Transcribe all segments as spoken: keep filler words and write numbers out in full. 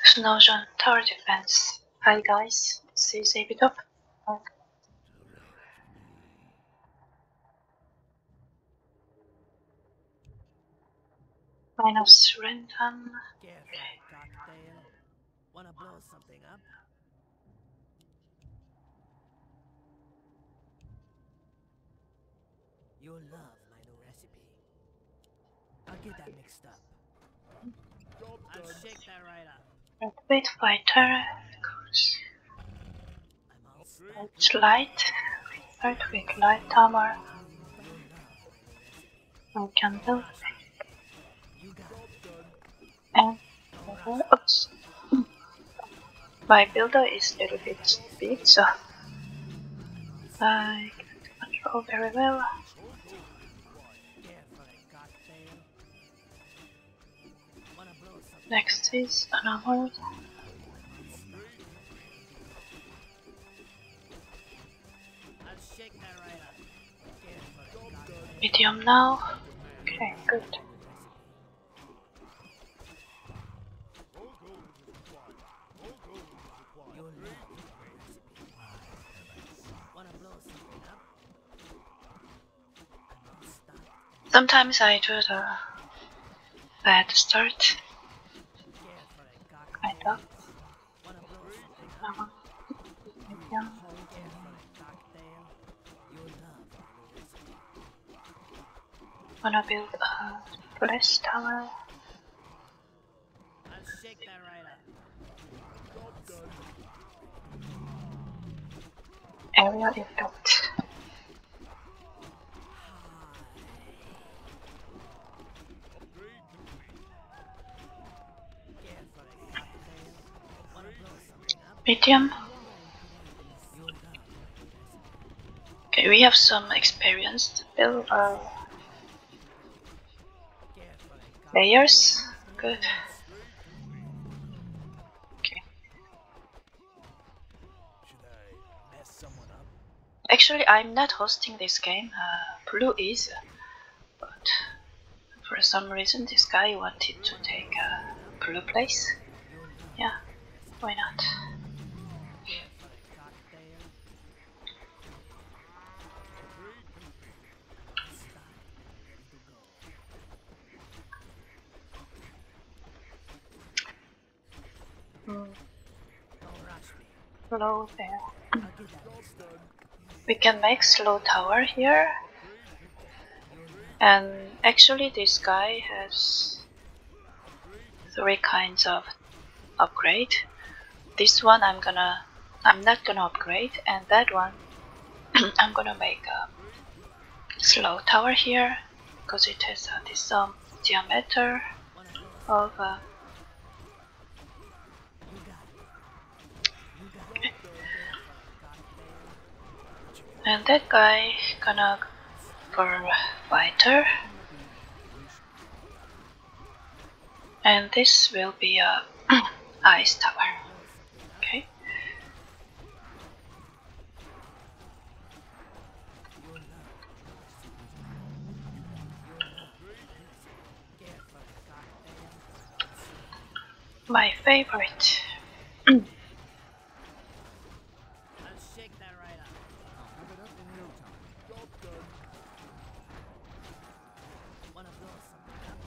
Snowzone Tower Defense. Hi guys, this is Abidop. Minus Renton. Careful, cocktail. Wanna blow something up? You'll love my new recipe. I'll get that mixed up. I'll shake that right up. Wait fighter, of course. I'm all set. It's light. Start with light armor. You'll love my new recipe. And candle. You got it. And oops. My builder is a little bit big, so I can't control very well. Careful, cocktail. Wanna blow something Next is unarmored. I'll shake that right up. Careful, cocktail. Medium now. Okay, good. You'll love my recipe. Wanna blow something up? I'm all stopped. Sometimes I do the bad start. Careful, Kind cocktail. of. Wanna blow something up? Um, medium. Careful, cocktail. You'll love my new recipe. Wanna build a police tower. I'll shake that right up. Area is built. Careful, cocktail. Wanna blow something up? Medium. You'll love my recipe. Okay, we have some experienced build uh, Careful, cocktail. players. Good. Okay. Should I mess someone up? Actually, I'm not hosting this game. Uh, Blue is, but for some reason this guy wanted to take uh, Blue place. Yeah, why not? Careful, cocktail. It's time to go. Mm, Don't rush me. low there. I'll get that mixed up. We can make slow tower here. And actually this guy has three kinds of upgrade. This one I'm gonna I'm not gonna upgrade, and that one I'm gonna make a slow tower here because it has uh, this um, diameter of uh, You got it. You got it. Cocktail. and that guy gonna for fighter, and this will be a ice tower. Okay. Careful, cocktail. My favorite. I'll shake that right up. Wanna blow something up?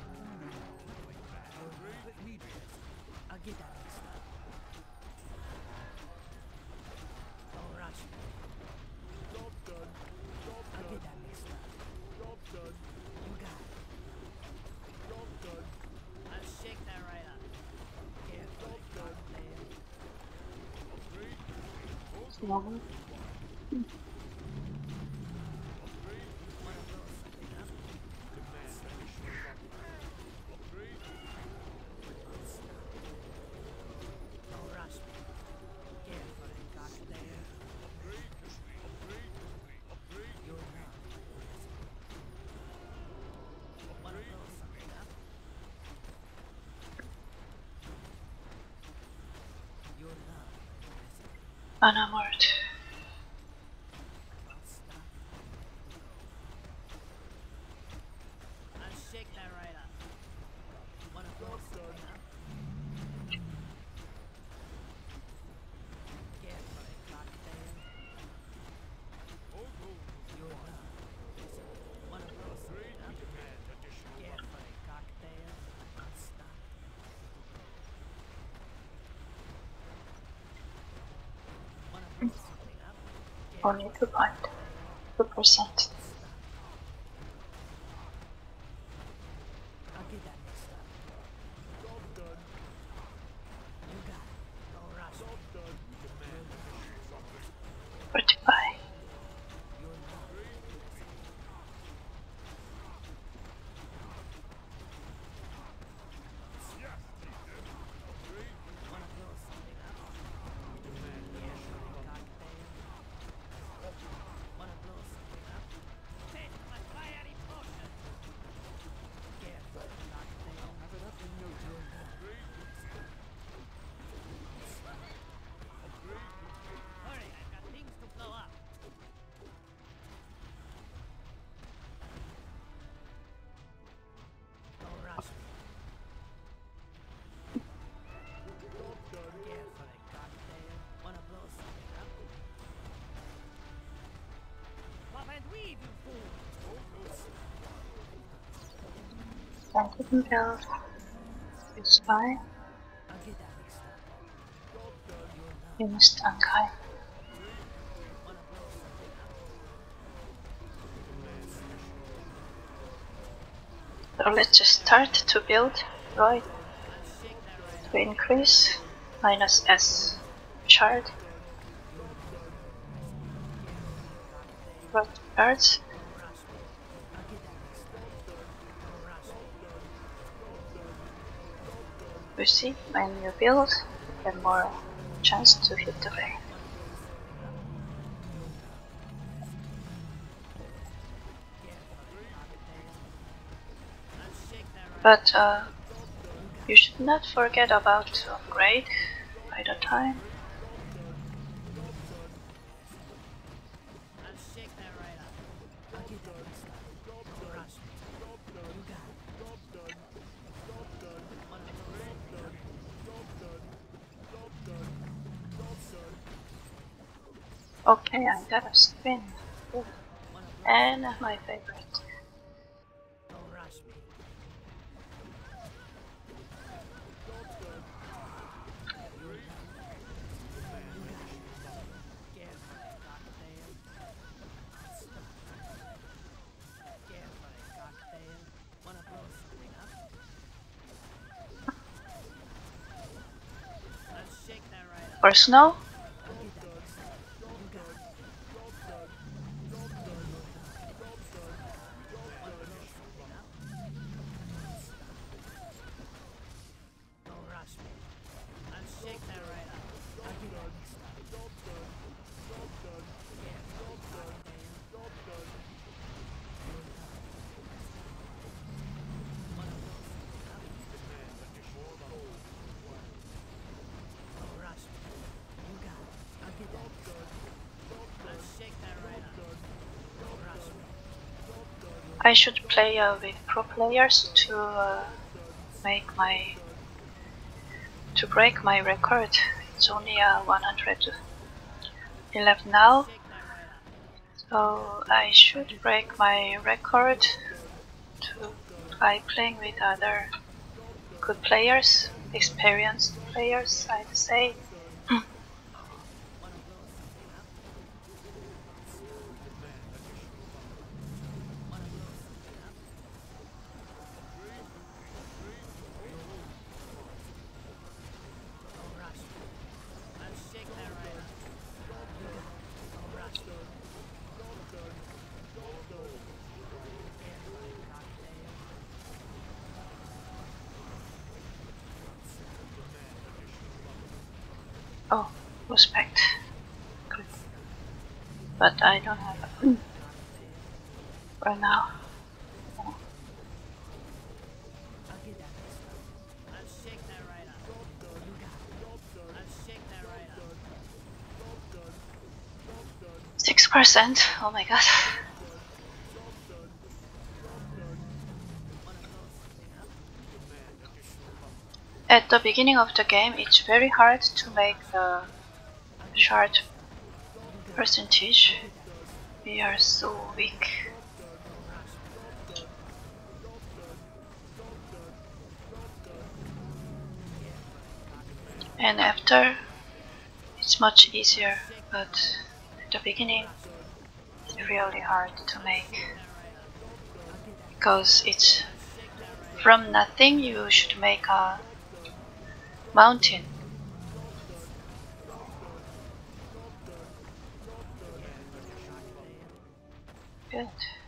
I'll get that mixed up. Don't rush me. I'll get that mixed up. You got it. I'll shake that right up. Careful, cocktail. Wanna blow something up? Don't rush me. Careful, cocktail. You'll love my recipe. Wanna blow something up? You'll love my recipe. Unarmored. I'll shake that right up. Wanna blow something up? Only two point two percent. I'll get that mixed up. You got it. Don't rush me. Forty-five. Wanna blow something up? Yeah, goddamn. Wanna blow something up? Taste my fiery potion. Yeah, goddamn. Have it up in your drink. Hurry, I've got things to blow up. Don't rush me. Yeah, for the goddamn. Wanna blow something up? Pop and weave, you fool! Twenty build. Use five. I'll get that mixed up. You missed Ankai. Wanna blow something up? So let's just start to build. Right. Shake that right To increase. Minus S shard. What cards? You see, when you build, you have more chance to hit the vein. But uh, you should not forget about to upgrade by the time. I'll shake that right up. I'll get that mixed up. Don't rush me. You got it. Wanna blow something up? Okay, I got a spin. Good. Wanna blow? And my favorite. Don't rush me. Yeah, for the goddamn. Yeah, for the goddamn. Wanna blow something up? I'll shake that right up. For snow, I'll get that mixed up. You got it. Wanna blow something up? Don't rush me. I'll shake that right up. I'll get that mixed up. Yeah, goddamn. Wanna blow something up? Don't rush me. You got it. I'll get that mixed up. I'll shake that right up. Don't rush me. I should play uh, with pro players to uh, make my to break my record. It's only uh, one hundred eleven now, Shake that right up. so I should break my record to by playing with other good players, experienced players, I'd say. Wanna blow something up? Wanna blow something up? Don't rush me. I'll shake that right up. You got it. Don't rush me. Yeah, for the goddamn. Oh, respect. Good. But I don't have a right now. I'll get that mixed up. I'll shake that right up. You got it. I'll shake that right up. Six percent. Oh my god. Wanna blow something up? At the beginning of the game, it's very hard to make the shard percentage. We are so weak. And after, it's much easier, but at the beginning is really hard to make because it's from nothing you should make a mountain. Good.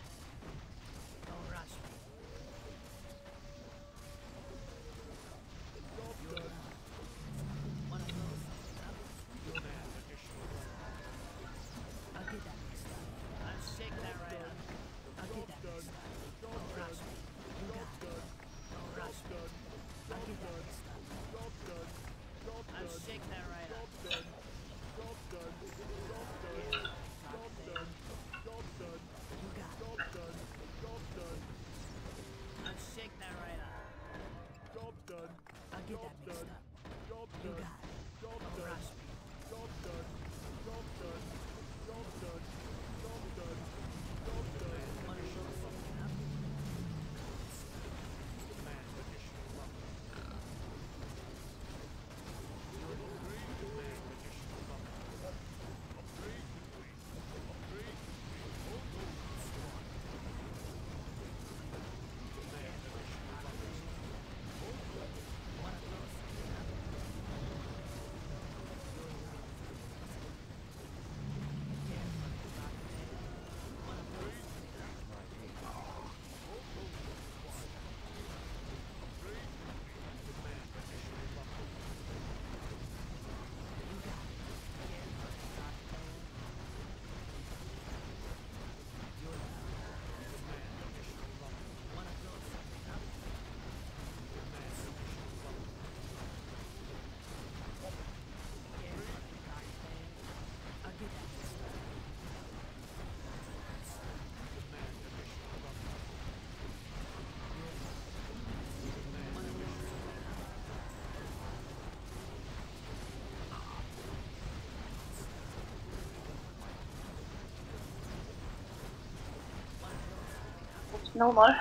No more.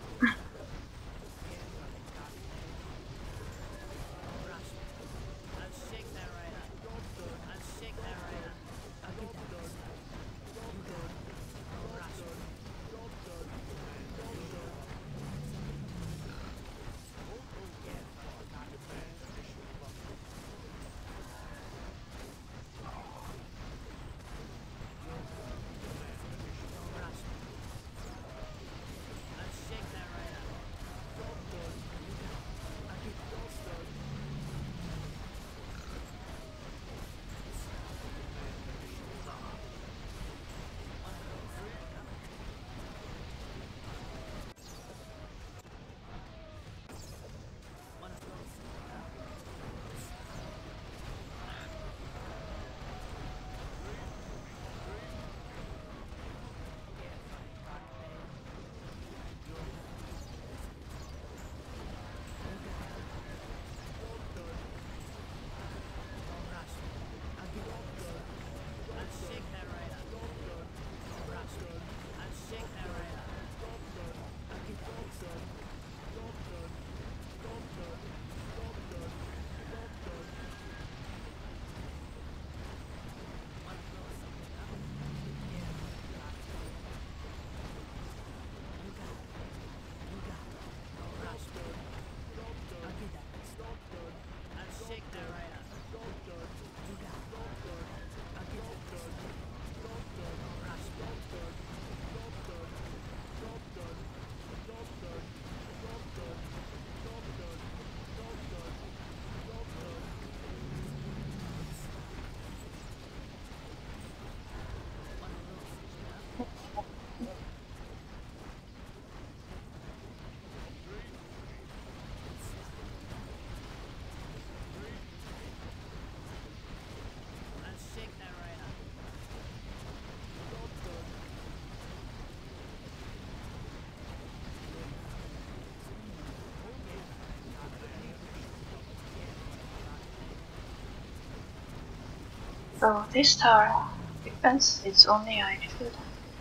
So this tower defense is only I should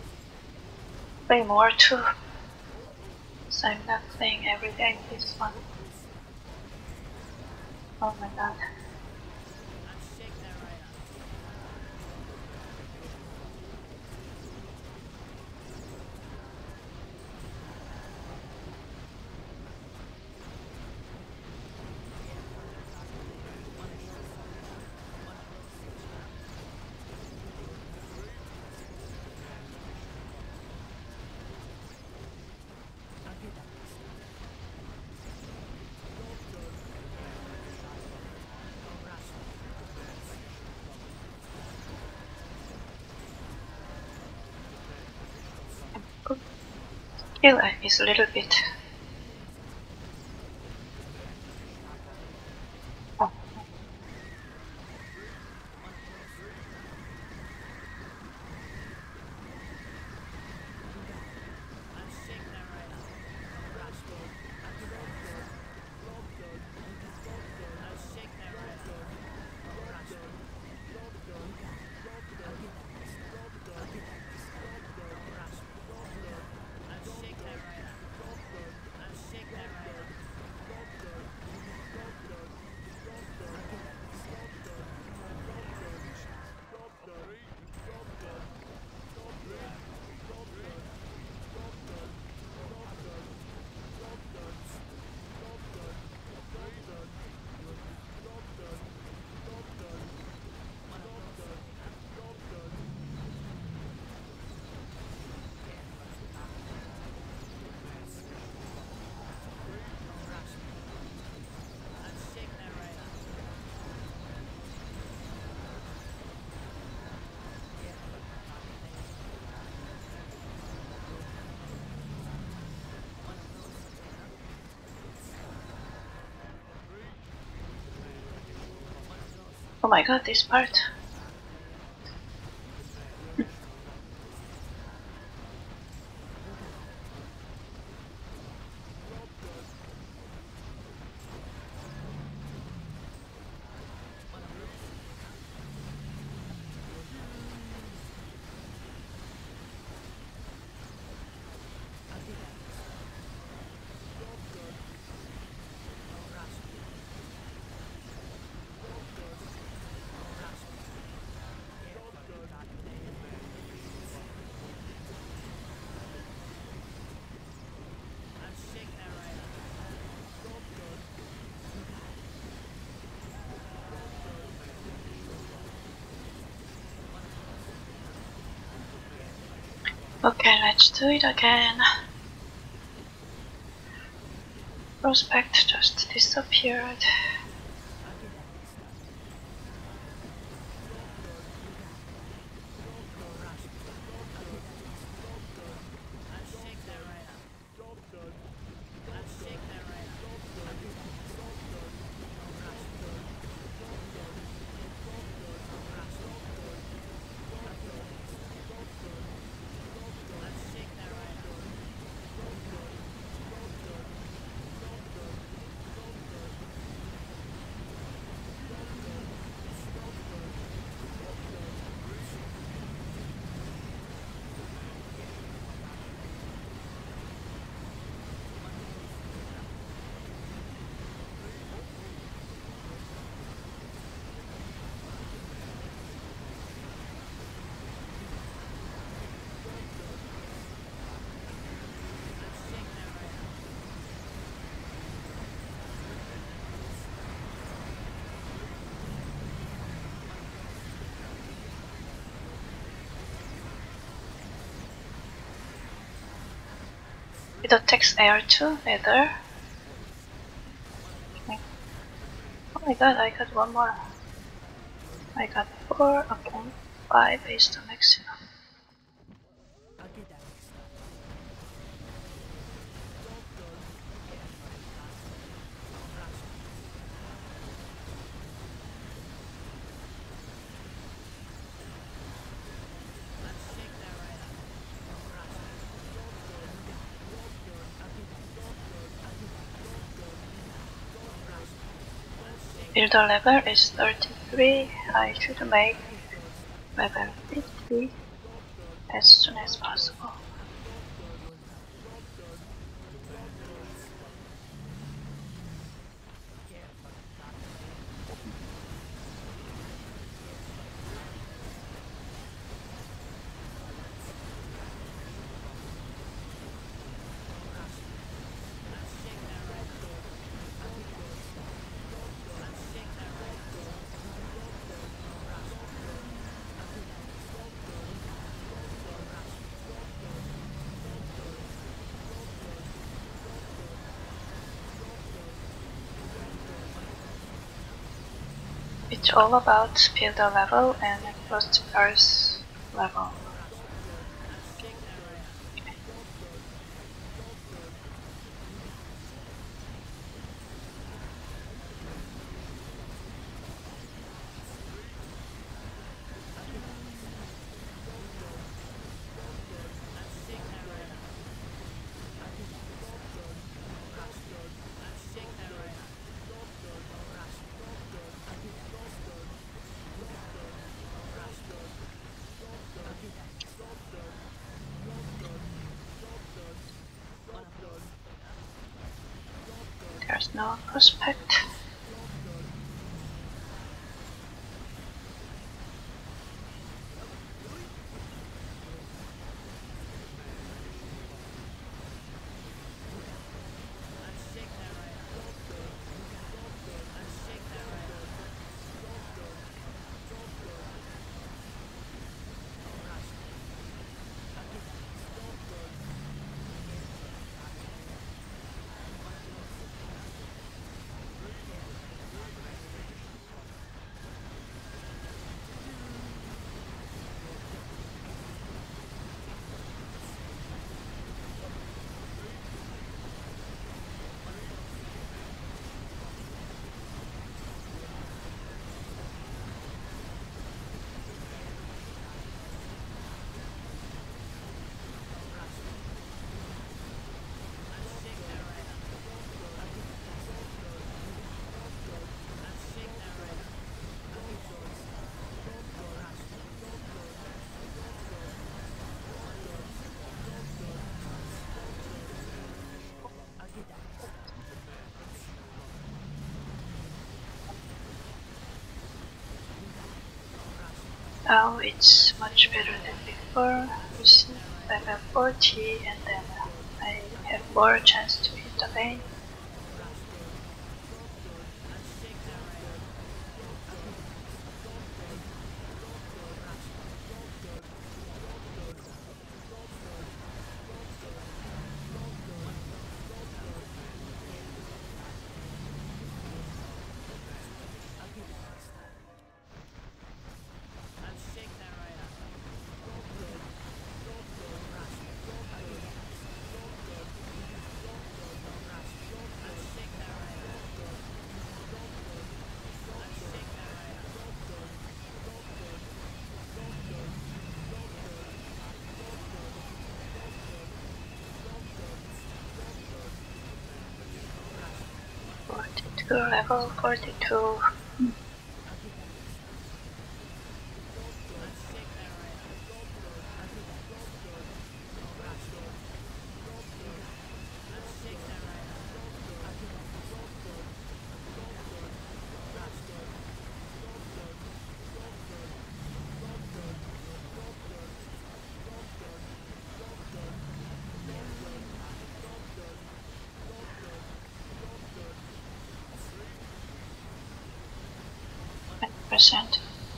play more too. So I'm not playing every day this one. Oh my god. Heal is a little bit. Oh. Oh my god, this part. Okay, let's do it again. Prospect just disappeared. It attacks air too, either. Okay. Oh my god, I got one more. I got four upon five based on maximum. Builder level is thirty-three. I should make level fifty as soon as possible. It's all about builder level and first earth level. There's no prospect. Now it's much better than before. You see, I have forty and then I have more chance to hit the vein. forty-two, level forty-two. Percent.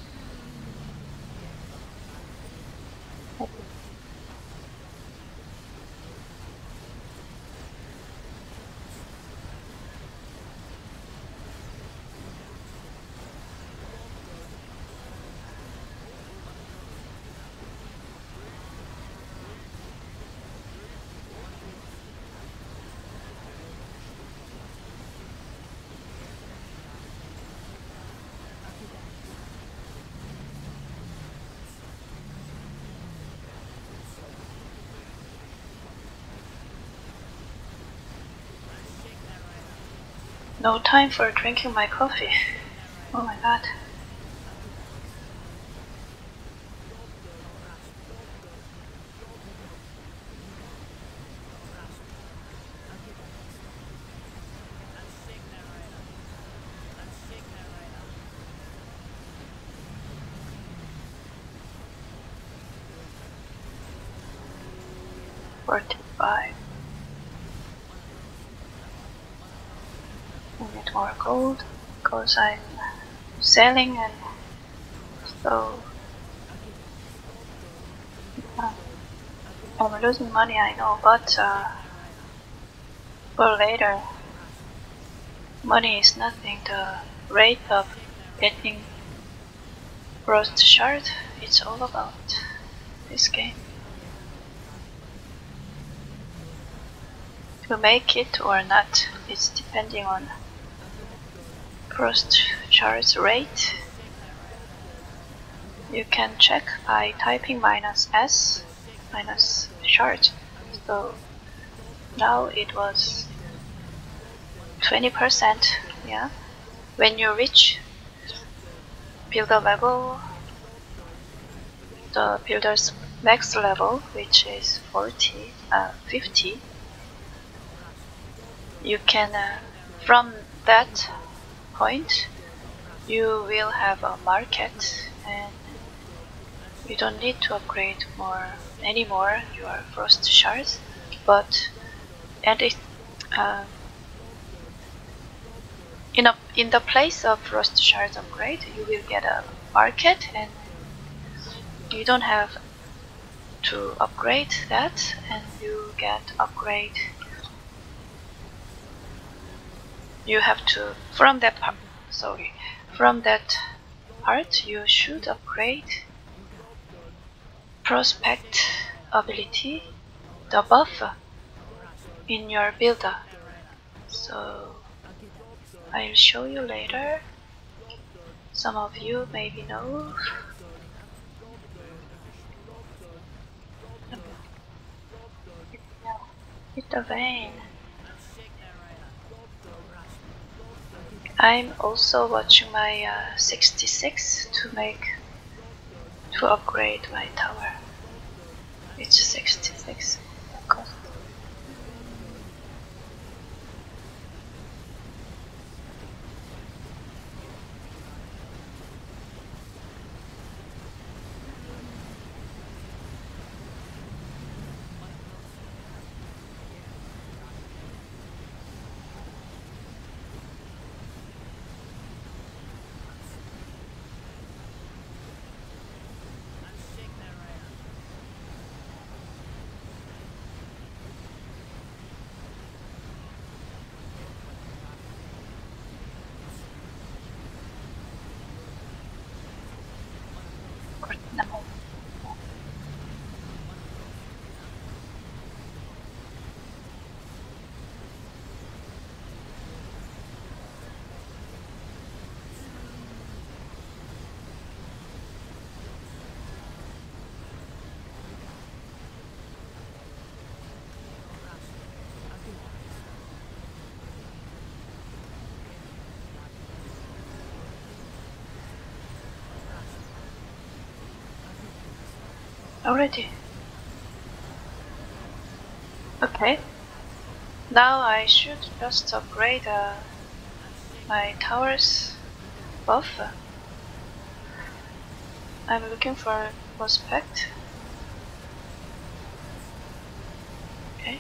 No time for drinking my coffee. Oh my god. Forty-five. I need more gold because I'm selling and so uh, I'm losing money, I know, but uh, for later money is nothing. The rate of getting Frost Shard, it's all about this game. To make it or not, it's depending on Frost Shard's rate. You can check by typing minus S, minus shard. So now it was twenty percent, yeah. When you reach builder level, the builder's max level, which is forty, uh, fifty, you can uh, from that point you will have a market, and you don't need to upgrade more anymore your frost shards, but and it uh, in a in the place of frost shards upgrade you will get a market, and you don't have to upgrade that, and you get upgrade. You have to from that part. Sorry, from that part you should upgrade prospect ability, the buff in your builder. So I'll show you later. Some of you maybe know. Hit the vein. I'm also watching my uh, sixty-six to make to upgrade my tower. It's sixty-six. Cost. No. Already. Okay. Now I should just upgrade uh, my tower's buff. I'm looking for prospect. Okay.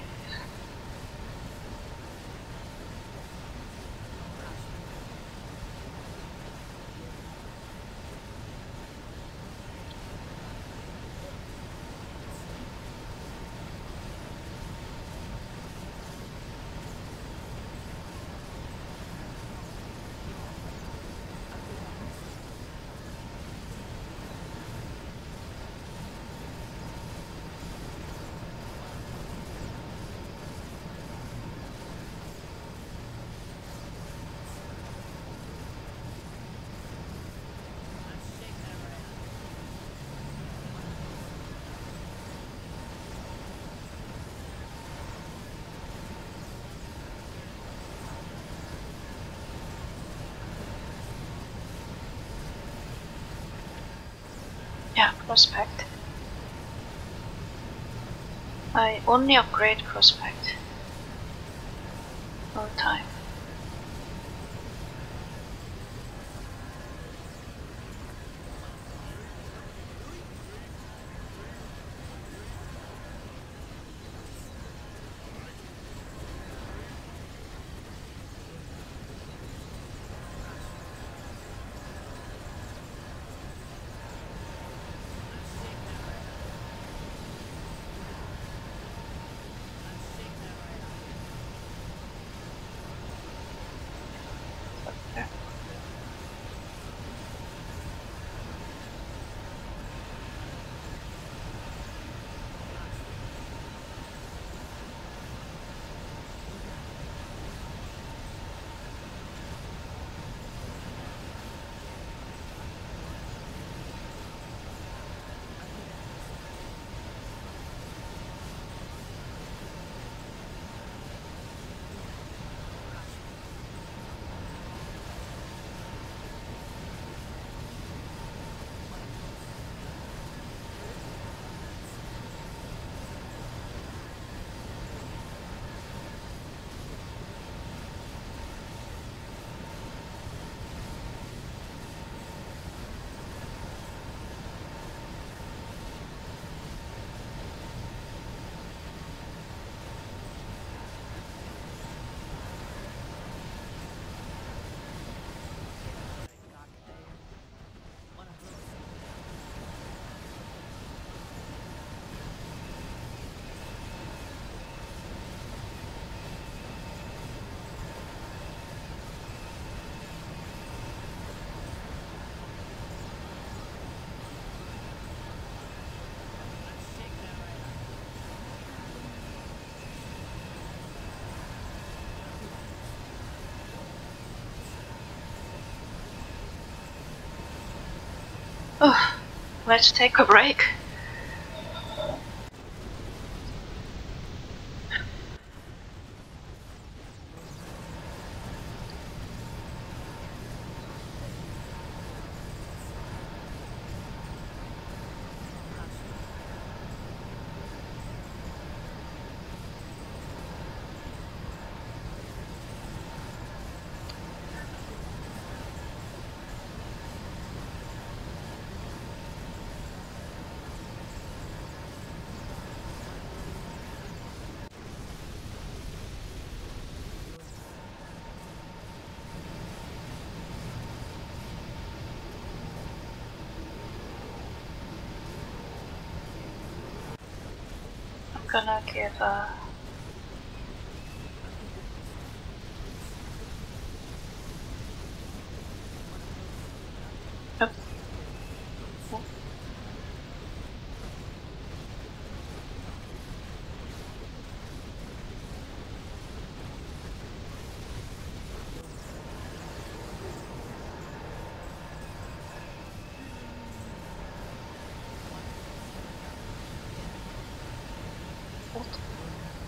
Yeah, prospect. I only upgrade prospect all the time. Oh, let's take a break. I'm gonna give a Yep. What?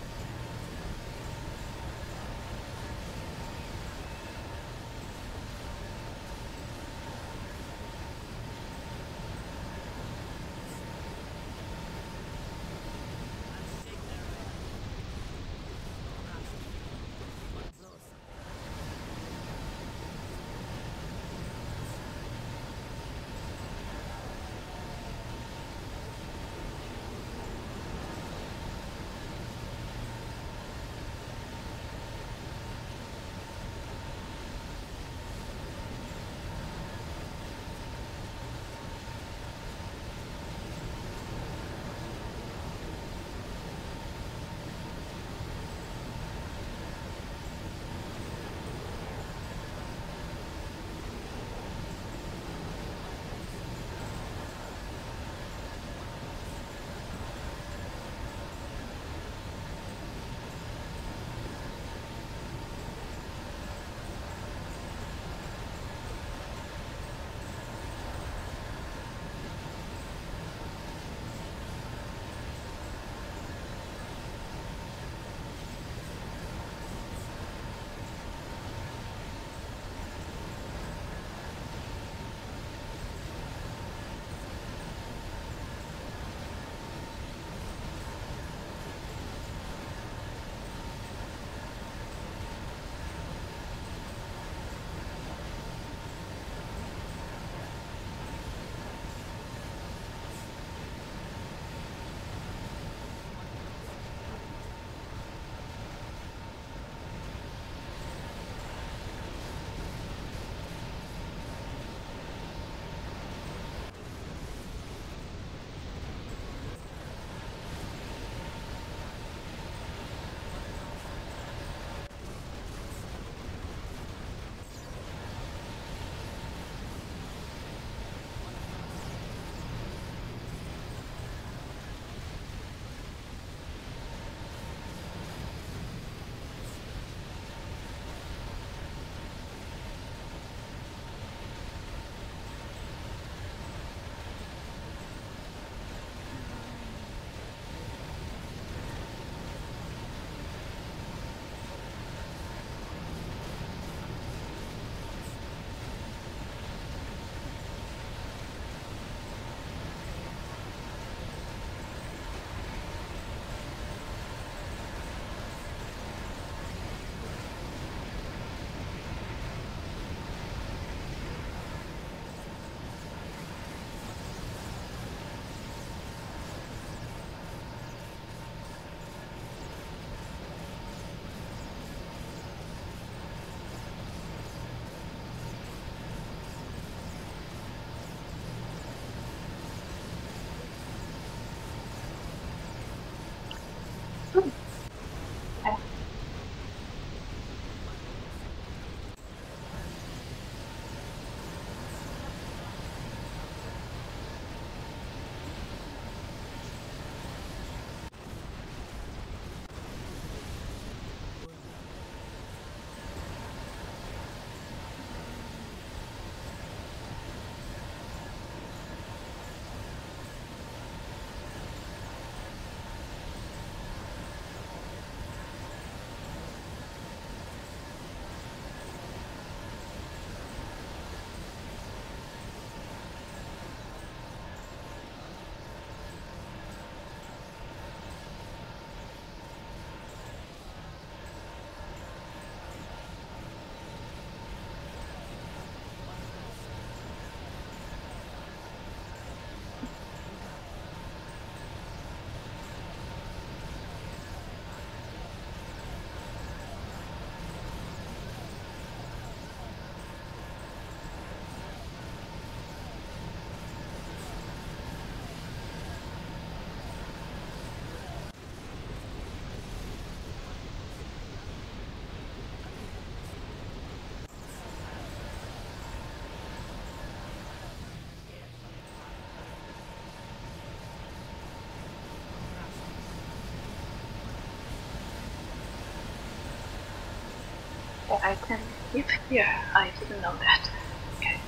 Oh, I can live here. I didn't know that. Okay.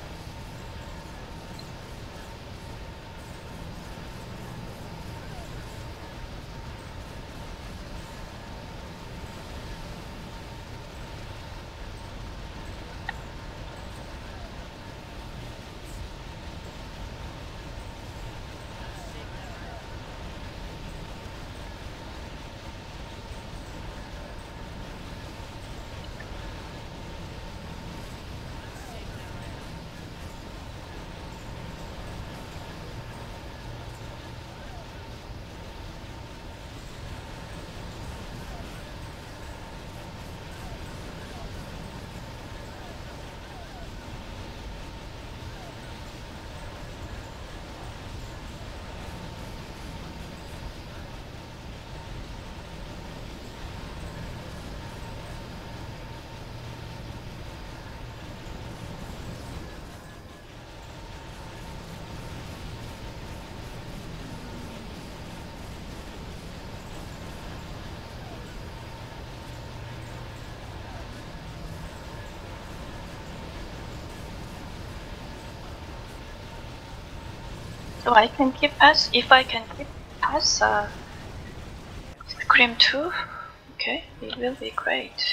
So I can keep as if I can keep as uh, Scream two. Okay, it will be great.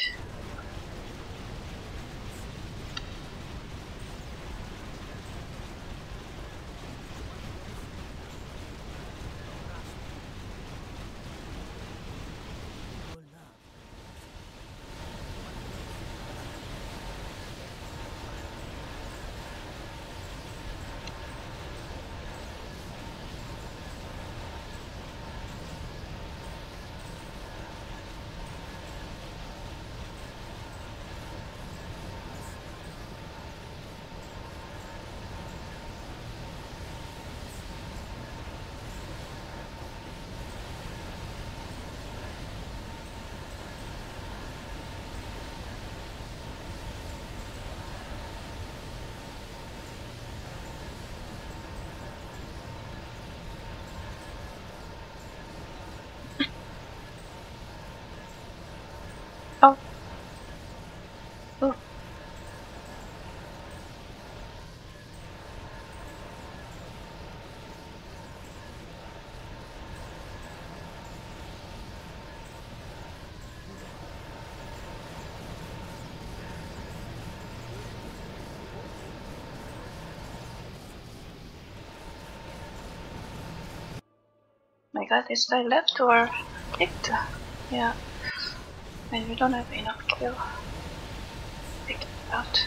Oh. Oh. My god, this guy left or kicked? Yeah. And we don't have enough kill. Pick it out.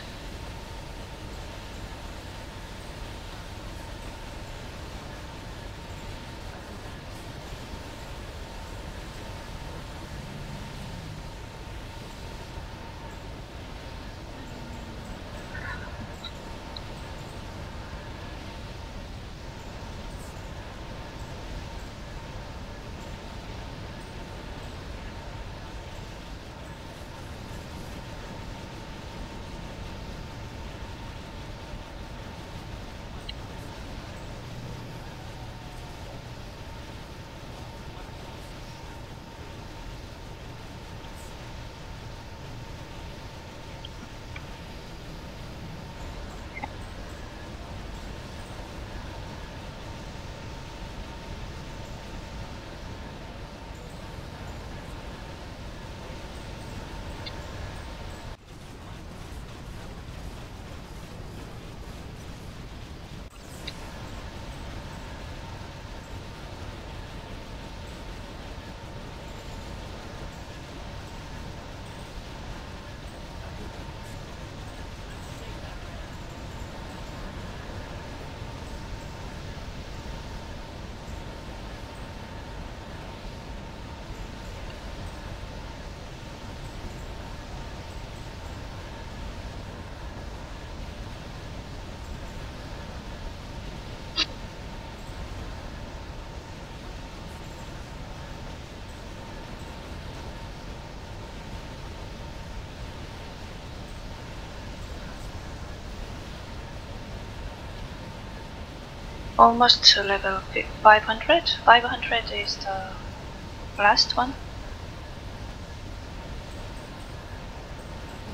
Almost to level five hundred. five hundred is the last one.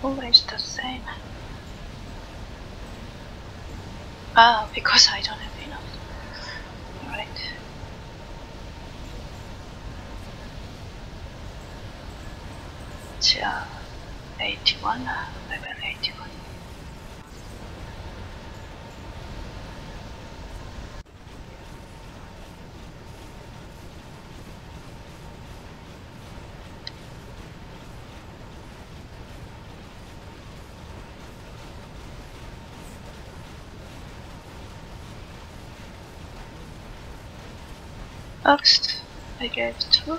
always the same. Ah, because I don't have enough. Alright. It's uh, eighty-one, level eighty-one. Oops, I gave two.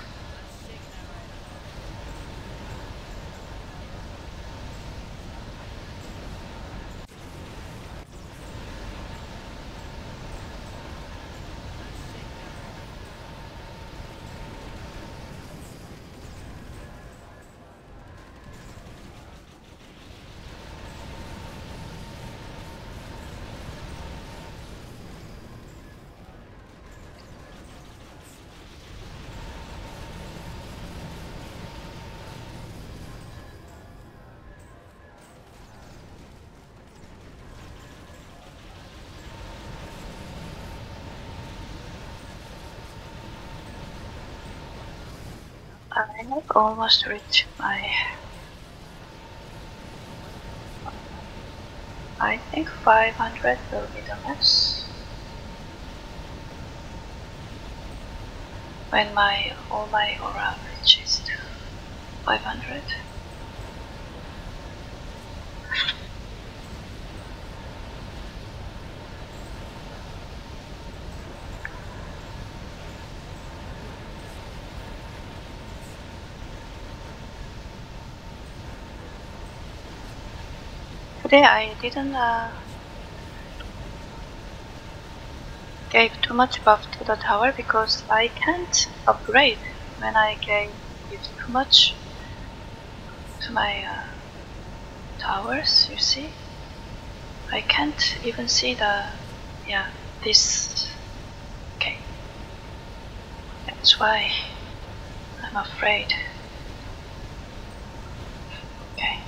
I have almost reached my... I think five hundred will be the max. When my all my aura reaches to five hundred. Today I didn't uh, gave too much buff to the tower because I can't upgrade when I gave give too much to my uh, towers. You see, I can't even see the yeah this. Okay, that's why I'm afraid. Okay.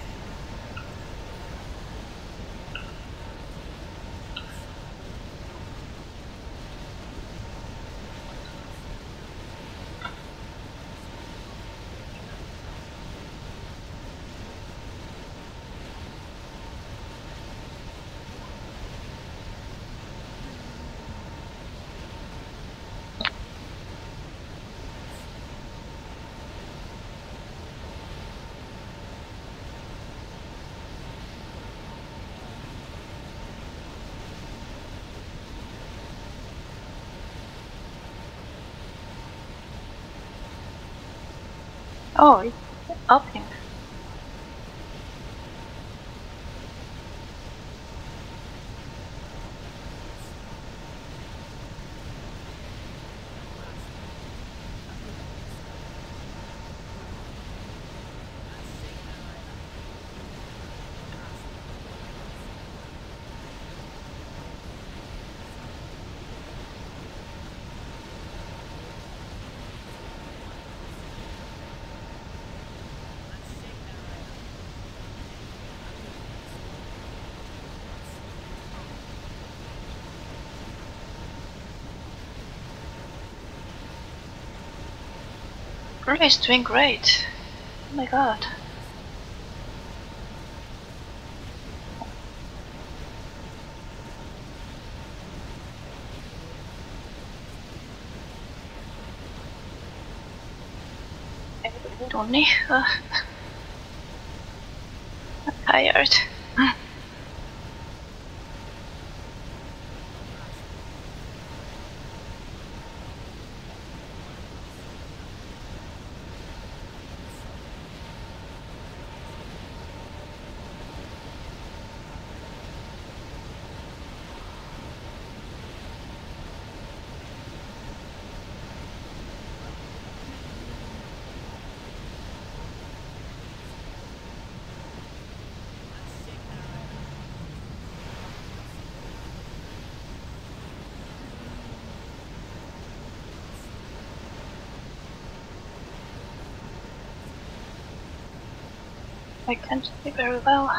Oh, it's upping. Ruby is doing great. Oh my god. Only uh, I'm tired. I can't see very well.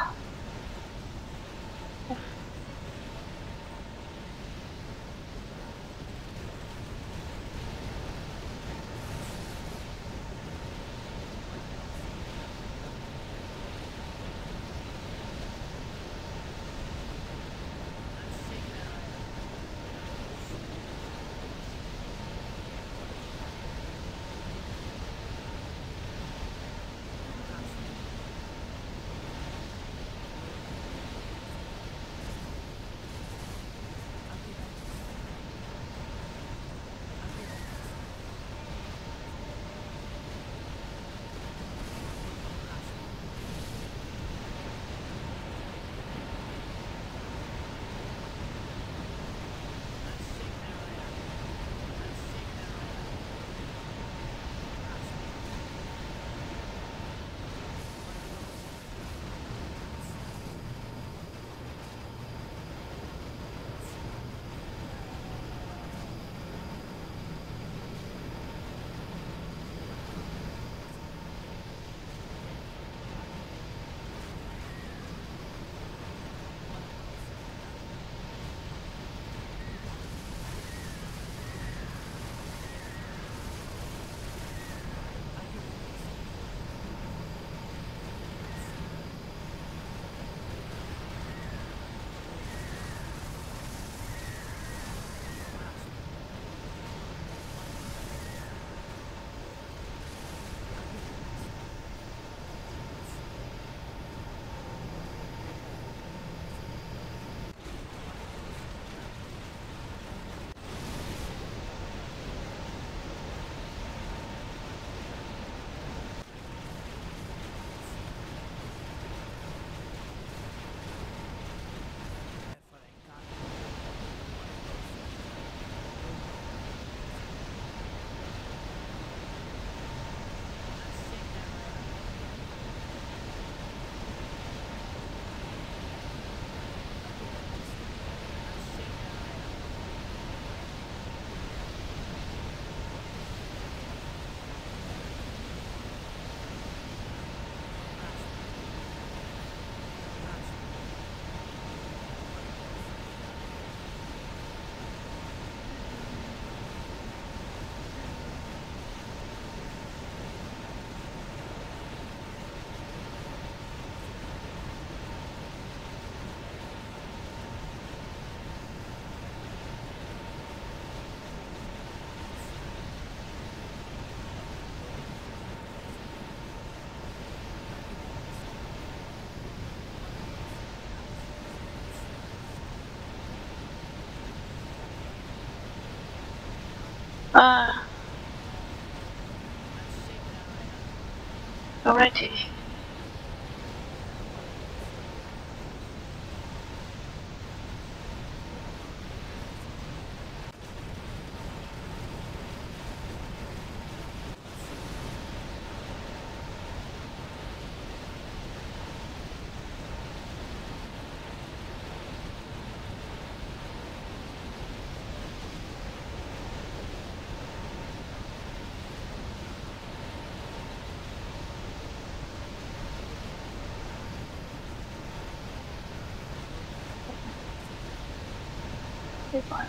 Ah, alrighty. Good one.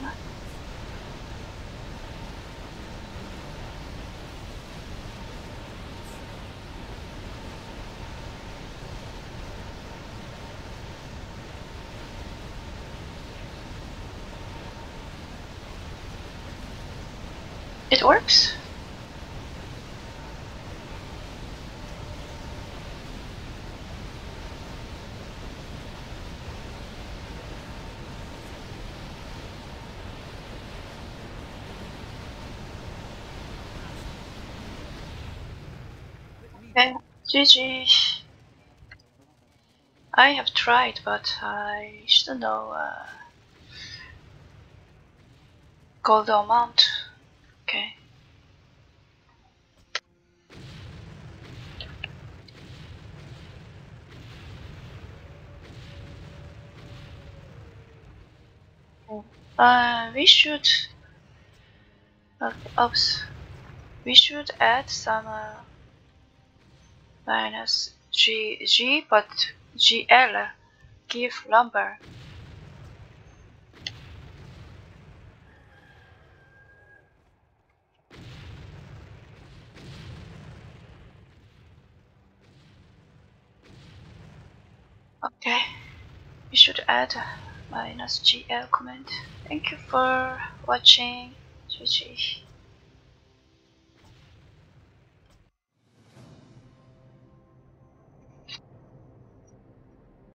It works. Okay, G G. I have tried, but I should know uh, gold amount. Okay. Uh, we should. Uh, oops. We should add some uh, minus G G, but G L give lumber. Okay, you should add minus G L comment. Thank you for watching. G G.